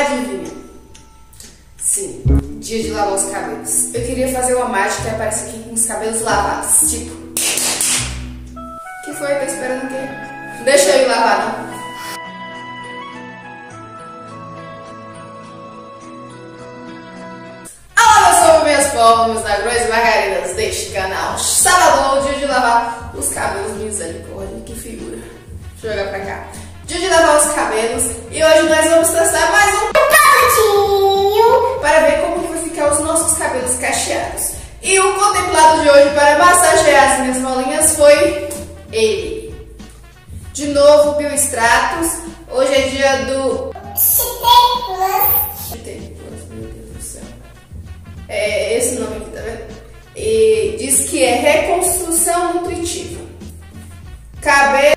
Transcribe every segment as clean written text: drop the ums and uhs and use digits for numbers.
Adivinha? Sim, dia de lavar os cabelos. Eu queria fazer uma mágica e aparecer aqui com os cabelos lavados. Tipo, que foi? Tá esperando o quê? Deixa eu ir lavar, não. Meus negrões e margaridas deste canal. Sábado, dia de lavar os cabelos. Misericórdia, que figura. Deixa eu jogar pra cá. Dia de lavar os cabelos. E hoje nós vamos testar mais um produtinho para ver como que vai ficar os nossos cabelos cacheados. E o contemplado de hoje para massagear as minhas molinhas foi ele. De novo, Biostratos. Hoje é dia do Chitei Plus, meu Deus do céu. É esse nome aqui, tá vendo? E diz que é reconstrução nutritiva. Cabelos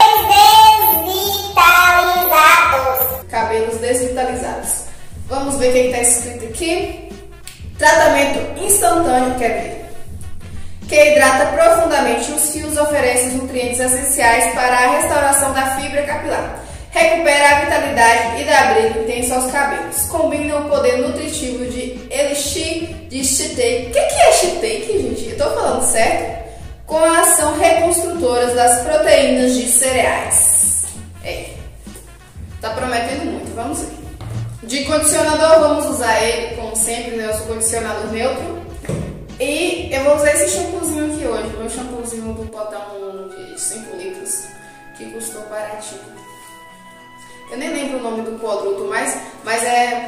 desvitalizados. Cabelos desvitalizados. Vamos ver o que está escrito aqui. Tratamento instantâneo, quer ver? Que hidrata profundamente os fios, oferece os nutrientes essenciais para a restauração da fibra capilar. Recupera a vitalidade e dá brilho intenso aos cabelos. Combina o poder nutritivo de Elixir de Chitei. O que é Chitei, gente? Eu tô falando certo? Com a ação reconstrutora das proteínas de cereais. Tá prometendo muito, vamos ver. De condicionador, vamos usar ele, como sempre, né? Eu sou condicionador neutro. E eu vou usar esse shampoozinho aqui hoje. Meu shampoozinho do potão de 5 litros, que custou baratinho. Eu nem lembro o nome do produto mais, mas é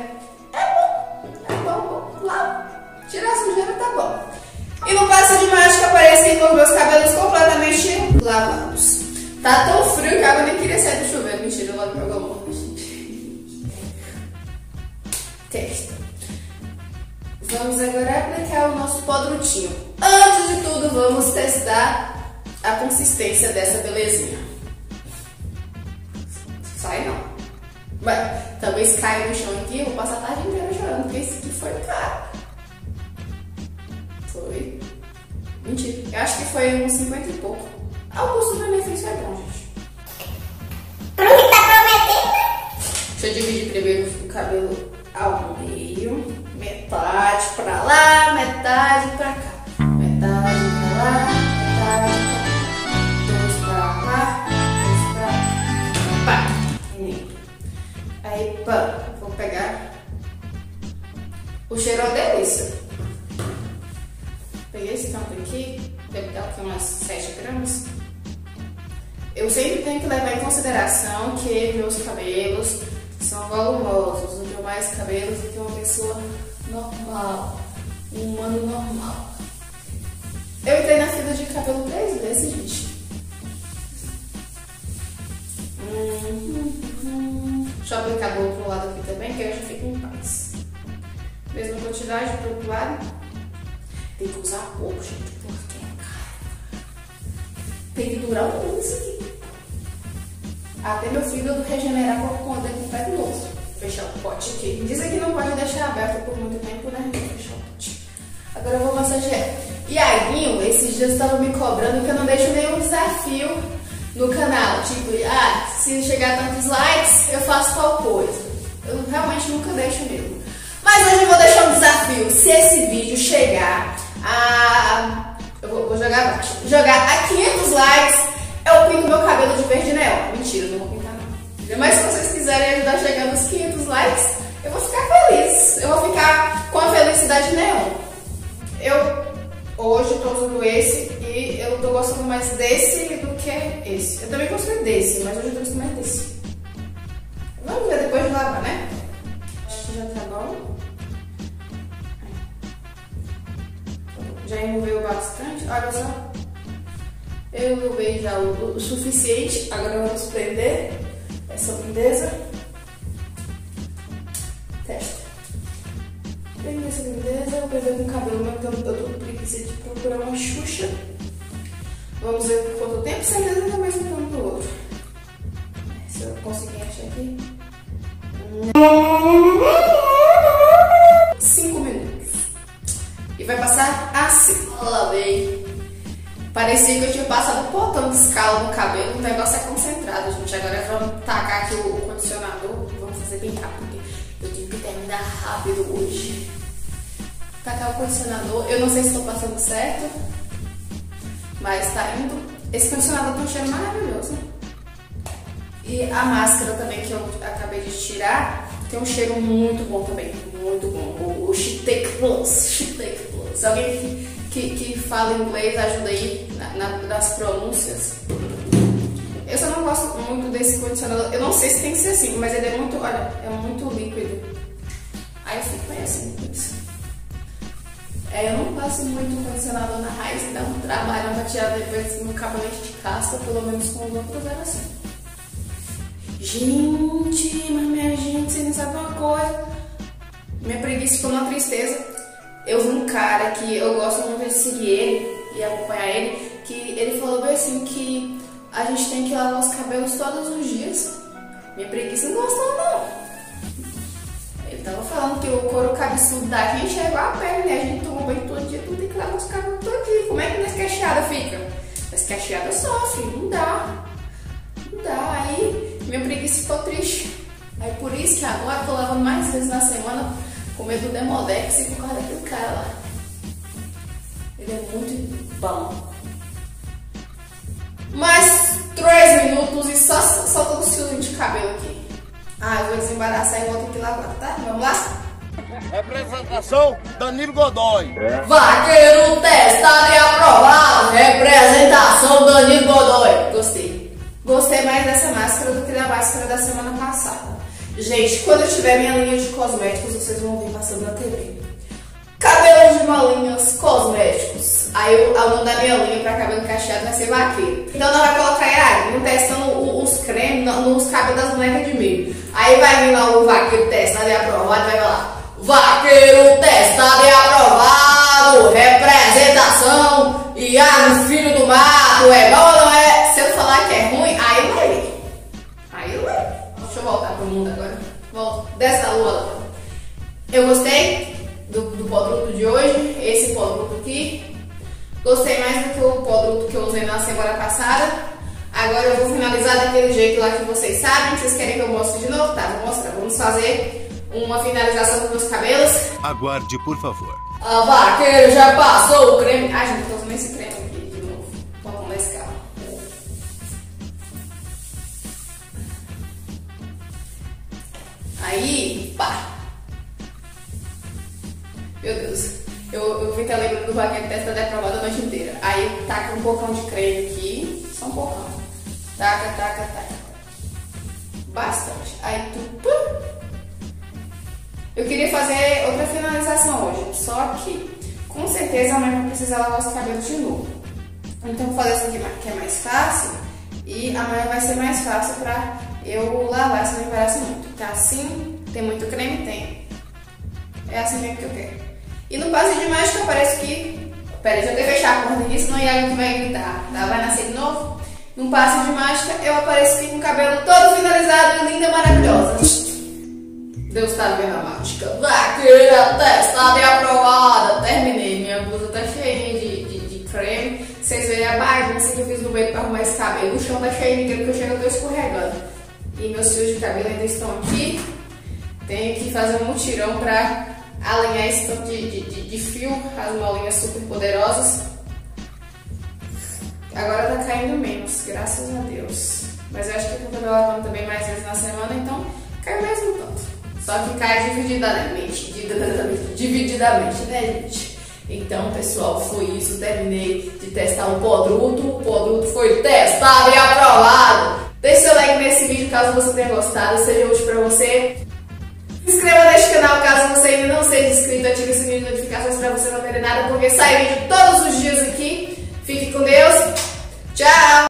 bom, lá, tirar a sujeira tá bom. E no passe de mágica aparecem com os meus cabelos completamente lavados. Tá tão frio que a água nem queria sair do chuveiro. Mentira, eu logo meu amor, gente. Testa. Vamos agora aplicar o nosso produtinho. Antes de tudo, vamos testar a consistência dessa belezinha. Sai não. Mas talvez caia no chão aqui, eu vou passar a tarde inteira chorando, porque esse aqui foi caro. Foi. Mentira. Eu acho que foi uns 50 e pouco. O custo do benefício é bom, gente. Pronto, tá prometendo? Deixa eu dividir primeiro o cabelo ao meio. Metade pra lá, metade pra cá. Metade pra lá, metade pra cá. Dois pra lá, dois pra cá. Pá. Aí, pá, vou pegar. O cheiro é uma delícia. Peguei esse tanto aqui, deve dar aqui umas 7 gramas. Eu sempre tenho que levar em consideração que meus cabelos são volumosos. Eu tenho mais cabelos do que uma pessoa normal, um humano normal. Eu entrei na fila de cabelo 3 vezes, gente. Deixa eu aplicar do outro lado aqui também, que eu já fico em paz. Mesma quantidade pro outro lado. Tem que usar pouco, gente, porque é caro. Tem que durar um pouco isso aqui. Até meu fígado regenerar para poder comprar de novo. Fechar o pote aqui. Dizem que não pode deixar aberto por muito tempo, né? Vou fechar o pote. Agora eu vou massagear. E Aguinho, esses dias estava me cobrando que eu não deixo nenhum desafio no canal, tipo, se chegar a tantos likes, eu faço tal coisa. Eu realmente nunca deixo mesmo. Mas hoje eu vou deixar um desafio. Se esse vídeo chegar a... Eu vou jogar abaixo. Jogar a 500 likes, eu pinto meu cabelo de verde neon. Mentira, não vou pintar não. Mas se vocês quiserem ajudar chegando aos 500 likes, eu vou ficar feliz. Eu vou ficar com a felicidade neon. Hoje estou usando esse e eu estou gostando mais desse do que esse. Eu também gostei desse, mas hoje eu gosto mais desse. Vamos ver depois de lavar, né? Acho que já tá bom. Já envolveu bastante. Olha só. Eu envolvi já o suficiente. Agora vamos prender essa lindeza. Testa. Prende essa lindeza. Vou prender com o cabelo, mas eu tô com preguiça de procurar uma Xuxa. Vamos ver por quanto tempo. Certeza que é o mesmo tempo do outro. Se eu conseguir achar aqui. 5 minutos. E vai passar assim. Lavei. Parecia que eu tinha passado um potão de escala no cabelo. O negócio é concentrado, gente. Agora vamos tacar aqui o condicionador. Vamos fazer bem rápido. Eu tive que terminar rápido hoje. Tacar o condicionador. Eu não sei se estou passando certo, mas tá indo. Esse condicionador tem um cheiro maravilhoso. E a máscara também, que eu acabei de tirar, tem um cheiro muito bom também. Muito bom. O Shitake Plus. Alguém que fala inglês, ajuda aí nas pronúncias. Eu só não gosto muito desse condicionador. Eu não sei se tem que ser assim, mas ele é muito, olha, é muito líquido. Aí eu fico meio assim com isso. Eu não passo muito condicionador na raiz, dá um trabalho pra tirar depois no cabelete de casca, pelo menos com os outros era assim. Gente, mas minha gente, vocês não sabem uma coisa. Minha preguiça ficou numa tristeza. Eu vi um cara que eu gosto muito de seguir ele e acompanhar ele, que ele falou bem assim que a gente tem que lavar os cabelos todos os dias. Minha preguiça não gostou não. Ele tava falando que o couro cabeçudo da gente é igual a pele, né? A gente toma banho todo dia, tu tem que lavar os cabelos todo dia. Como é que nessa cacheada fica? Essa cacheada sofre, não dá. Não dá. Aí minha preguiça ficou triste. Aí por isso que agora eu tô lavando mais vezes na semana, com medo do Demodex e por causa daquele cara lá. Ele é muito bom. Mais 3 minutos e só todo o fiozinho de cabelo aqui. Eu vou desembaraçar e vou ter que lavar, tá? Vamos lá? Representação, Danilo Godoy. Vaqueiro testado e aprovado. Representação, Danilo Godoy. Gostei. Gostei mais dessa máscara do que da máscara da semana passada. Gente, quando eu tiver minha linha de cosméticos, vocês vão ver passando na TV. Cabelo de malinhas cosméticos. Aí o nome da minha linha pra cabelo cacheado vai ser vaqueiro. Então nós vamos colocar aí, testando os cremes nos cabelos das bonecas de milho. Aí vai vir lá o vaqueiro testado e aprovado, vai lá. Vaqueiro testado e aprovado. Representação. Iago, filho do mato. É bom ou não é? Se eu falar que é ruim, aí vai ver. Aí vai. Deixa eu voltar pro mundo agora. Volta. Desce da lua. Eu gostei do produto de hoje. Esse produto aqui. Gostei mais do que o produto que eu usei na semana passada. Agora eu vou finalizar daquele jeito lá que vocês sabem. Vocês querem que eu mostre de novo? Tá, vou mostrar. Vamos fazer uma finalização dos meus cabelos. Aguarde, por favor. A vaqueiro já passou o creme. Ai, gente, eu tô usando esse creme aqui de novo. Vamos na escala. Aí, pá. Meu Deus. Eu fico lembrando do vaqueiro testado e aprovado a noite inteira. Aí taca um pocão de creme aqui. Só um pocão. Taca. Bastante. Aí tu... Eu queria fazer outra finalização hoje. Só que, com certeza, amanhã vai precisar lavar os cabelos de novo. Então vou fazer essa aqui que é mais fácil. E amanhã vai ser mais fácil pra eu lavar se não embaraça muito. Tá assim? Tem muito creme? Tem. É assim mesmo que eu quero. E no passe de mágica parece que... Pera, deixa eu até fechar a porta aqui, senão o Iago que vai gritar. Tá? Vai nascer de novo? No passe de mágica eu apareço aqui com o cabelo todo finalizado, linda, maravilhosa. Deus tá vendo a mágica. Vaqueira testada e aprovada. Terminei. Minha blusa tá cheinha de creme. Vocês verem a bagunça que eu fiz no meio pra arrumar esse cabelo. O chão tá cheio de creme, que eu chego, eu tô escorregando. E meus fios de cabelo ainda estão aqui. Tenho que fazer um mutirão pra alinhar esse tanto de fio. As molinhas super poderosas. Agora tá caindo menos, graças a Deus. Mas eu acho que eu tô lavando também mais vezes na semana, então cai mais um tanto. Só que cai divididamente, né, gente? Então, pessoal, foi isso. Terminei de testar o produto. O produto foi testado e aprovado. Deixe seu like nesse vídeo caso você tenha gostado, seja útil pra você. Se inscreva neste canal caso você ainda não seja inscrito. Ative o sininho de notificações pra você não perder nada, porque sai vídeo todos os dias aqui. Fique com Deus. Tchau!